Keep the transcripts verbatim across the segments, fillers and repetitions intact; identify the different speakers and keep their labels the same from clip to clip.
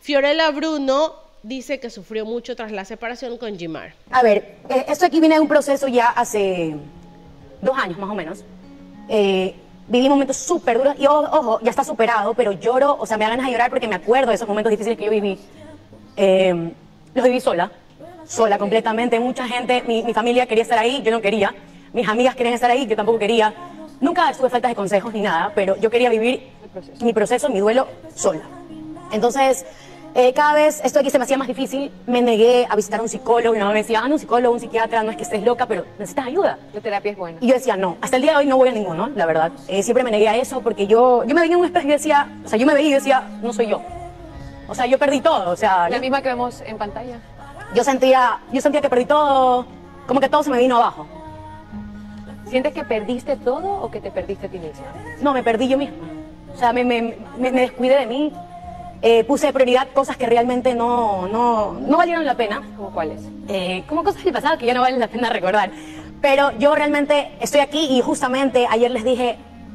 Speaker 1: Fiorella Bruno dice que sufrió mucho tras la separación con Gimar.
Speaker 2: A ver, eh, esto aquí viene de un proceso ya hace dos años más o menos. Eh, viví momentos súper duros y ojo, ojo, ya está superado, pero lloro, o sea, me da ganas de llorar porque me acuerdo de esos momentos difíciles que yo viví. Eh, los viví sola, sola completamente. Mucha gente, mi, mi familia quería estar ahí, yo no quería. Mis amigas querían estar ahí, yo tampoco quería. Nunca tuve faltas de consejos ni nada, pero yo quería vivir proceso. mi proceso, mi duelo sola. Entonces, eh, cada vez esto aquí se me hacía más difícil. Me negué a visitar a un psicólogo. Mi mamá me decía, ah, no, un psicólogo, un psiquiatra, no es que estés loca, pero necesitas ayuda.
Speaker 3: La terapia es buena.
Speaker 2: Y yo decía, no, hasta el día de hoy no voy a ninguno, la verdad. Eh, siempre me negué a eso porque yo, yo me veía en un espejo y decía, o sea, yo me veía y decía, no soy yo. O sea, yo perdí todo, o sea...
Speaker 3: La
Speaker 2: yo,
Speaker 3: misma que vemos en pantalla.
Speaker 2: Yo sentía, yo sentía que perdí todo, como que todo se me vino abajo.
Speaker 3: ¿Sientes que perdiste todo o que te perdiste a ti misma?
Speaker 2: No, me perdí yo misma. O sea, me, me, me, me descuidé de mí. Eh, puse de prioridad cosas que realmente no, no, no valieron la pena.
Speaker 3: ¿Cómo cuáles?
Speaker 2: Eh, como cosas del pasado que ya no valen la pena recordar. Pero yo realmente estoy aquí y justamente ayer les dije,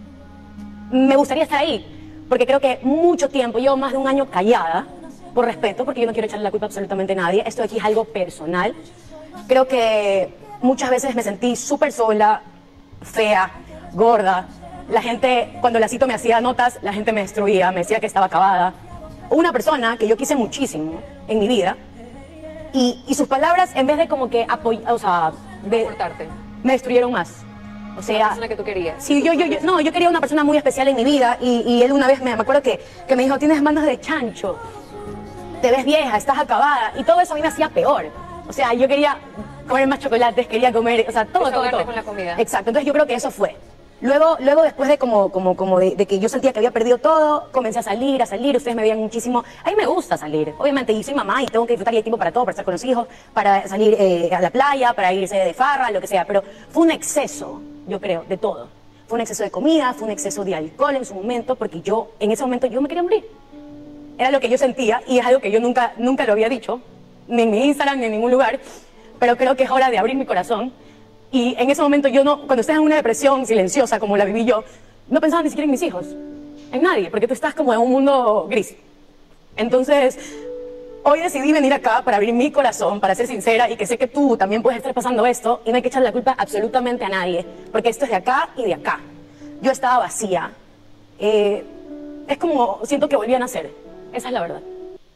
Speaker 2: me gustaría estar ahí. Porque creo que mucho tiempo, llevo más de un año callada, por respeto, porque yo no quiero echarle la culpa a absolutamente a nadie. Esto de aquí es algo personal. Creo que muchas veces me sentí súper sola, fea, gorda. La gente, cuando la cito me hacía notas, la gente me destruía, me decía que estaba acabada. Una persona que yo quise muchísimo en mi vida y, y sus palabras, en vez de como que apoyar, o sea, de,
Speaker 3: aportarte,
Speaker 2: me destruyeron más. O sea,
Speaker 3: la persona que tú querías.
Speaker 2: Sí, yo, yo, yo, no, yo quería una persona muy especial en mi vida y, y él una vez me, me acuerdo que, que me dijo, tienes manos de chancho, te ves vieja, estás acabada, y todo eso a mí me hacía peor. O sea, yo quería comer más chocolates, quería comer, o sea, todo, todo, todo.
Speaker 3: Con la comida.
Speaker 2: Exacto, entonces yo creo que eso fue. Luego, luego después de como, como, como de, de que yo sentía que había perdido todo, comencé a salir, a salir, ustedes me veían muchísimo. A mí me gusta salir, obviamente, y soy mamá y tengo que disfrutar y hay tiempo para todo, para estar con los hijos, para salir eh, a la playa, para irse de farra, lo que sea, pero fue un exceso, yo creo, de todo. Fue un exceso de comida, fue un exceso de alcohol en su momento, porque yo, en ese momento, yo me quería morir. Era lo que yo sentía y es algo que yo nunca, nunca lo había dicho, ni en mi Instagram, ni en ningún lugar, pero creo que es hora de abrir mi corazón. Y en ese momento yo no, cuando estás en una depresión silenciosa como la viví yo, no pensaba ni siquiera en mis hijos, en nadie, porque tú estás como en un mundo gris. Entonces, hoy decidí venir acá para abrir mi corazón, para ser sincera y que sé que tú también puedes estar pasando esto y no hay que echar la culpa absolutamente a nadie, porque esto es de acá y de acá. Yo estaba vacía. Eh, es como, siento que volví a nacer. Esa es la verdad.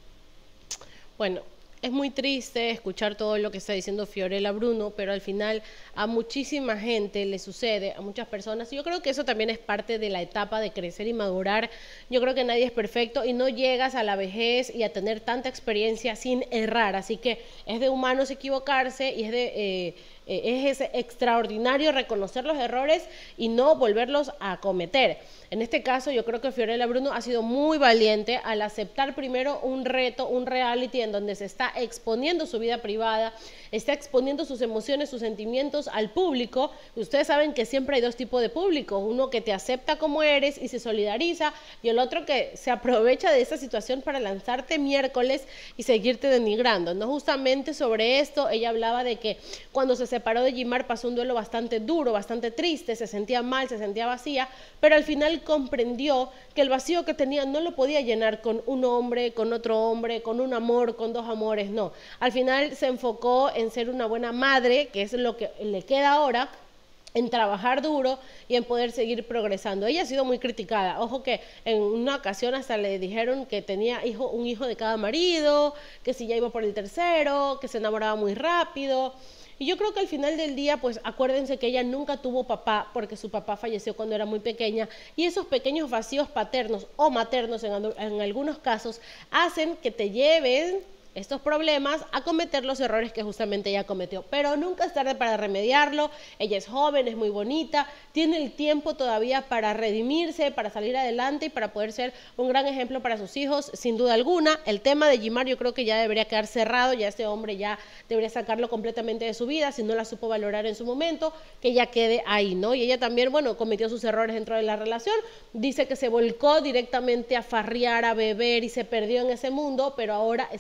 Speaker 1: Bueno, es muy triste escuchar todo lo que está diciendo Fiorella Bruno, pero al final a muchísima gente le sucede, a muchas personas. Yo creo que eso también es parte de la etapa de crecer y madurar. Yo creo que nadie es perfecto y no llegas a la vejez y a tener tanta experiencia sin errar. Así que es de humanos equivocarse y es de... Eh, es extraordinario reconocer los errores y no volverlos a cometer. En este caso, yo creo que Fiorella Bruno ha sido muy valiente al aceptar primero un reto, un reality en donde se está exponiendo su vida privada, está exponiendo sus emociones, sus sentimientos al público. Ustedes saben que siempre hay dos tipos de público, uno que te acepta como eres y se solidariza, y el otro que se aprovecha de esa situación para lanzarte miércoles y seguirte denigrando, ¿no? Justamente sobre esto, ella hablaba de que cuando se separó de Gimar pasó un duelo bastante duro, bastante triste, se sentía mal, se sentía vacía, pero al final comprendió que el vacío que tenía no lo podía llenar con un hombre, con otro hombre, con un amor, con dos amores, no. Al final se enfocó en ser una buena madre, que es lo que le queda ahora, en trabajar duro y en poder seguir progresando. Ella ha sido muy criticada. Ojo que en una ocasión hasta le dijeron que tenía hijo, un hijo de cada marido, que si ya iba por el tercero, que se enamoraba muy rápido. Y yo creo que al final del día, pues acuérdense que ella nunca tuvo papá porque su papá falleció cuando era muy pequeña y esos pequeños vacíos paternos o maternos en, en algunos casos hacen que te lleven estos problemas a cometer los errores que justamente ella cometió, pero nunca es tarde para remediarlo. Ella es joven, es muy bonita, tiene el tiempo todavía para redimirse, para salir adelante y para poder ser un gran ejemplo para sus hijos, sin duda alguna. El tema de Gimar yo creo que ya debería quedar cerrado, ya este hombre ya debería sacarlo completamente de su vida, si no la supo valorar en su momento, que ya quede ahí, ¿no? Y ella también, bueno, cometió sus errores dentro de la relación, dice que se volcó directamente a farrear, a beber y se perdió en ese mundo, pero ahora está lista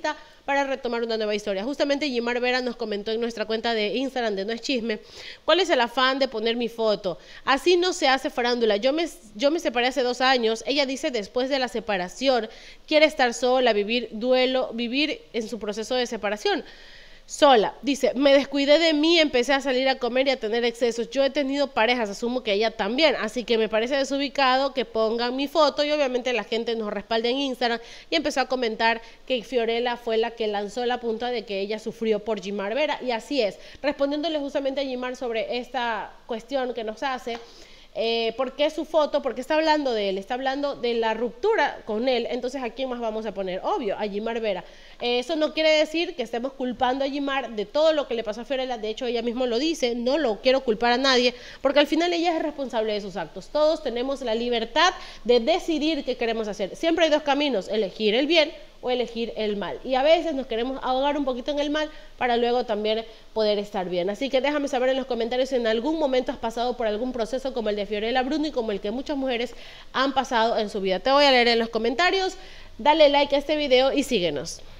Speaker 1: lista para retomar una nueva historia. Justamente Gimar Vera nos comentó en nuestra cuenta de Instagram de No es Chisme, ¿cuál es el afán de poner mi foto? Así no se hace farándula. Yo me, yo me separé hace dos años. Ella dice después de la separación quiere estar sola, vivir duelo, vivir en su proceso de separación. Sola, dice, me descuidé de mí, empecé a salir a comer y a tener excesos. Yo he tenido parejas, asumo que ella también, así que me parece desubicado que pongan mi foto y obviamente la gente nos respalda en Instagram y empezó a comentar que Fiorella fue la que lanzó la punta de que ella sufrió por Gimar Vera y así es. Respondiéndole justamente a Gimar sobre esta cuestión que nos hace, Eh, ¿por qué su foto? Porque está hablando de él, está hablando de la ruptura con él, entonces ¿a quién más vamos a poner? Obvio, a Gimar Vera. Eh, eso no quiere decir que estemos culpando a Gimar de todo lo que le pasó a Fiorella, de hecho ella misma lo dice, no lo quiero culpar a nadie, porque al final ella es responsable de sus actos. Todos tenemos la libertad de decidir qué queremos hacer. Siempre hay dos caminos, elegir el bien o elegir el mal. Y a veces nos queremos ahogar un poquito en el mal para luego también poder estar bien. Así que déjame saber en los comentarios si en algún momento has pasado por algún proceso como el de Fiorella Bruno y como el que muchas mujeres han pasado en su vida. Te voy a leer en los comentarios. Dale like a este video y síguenos.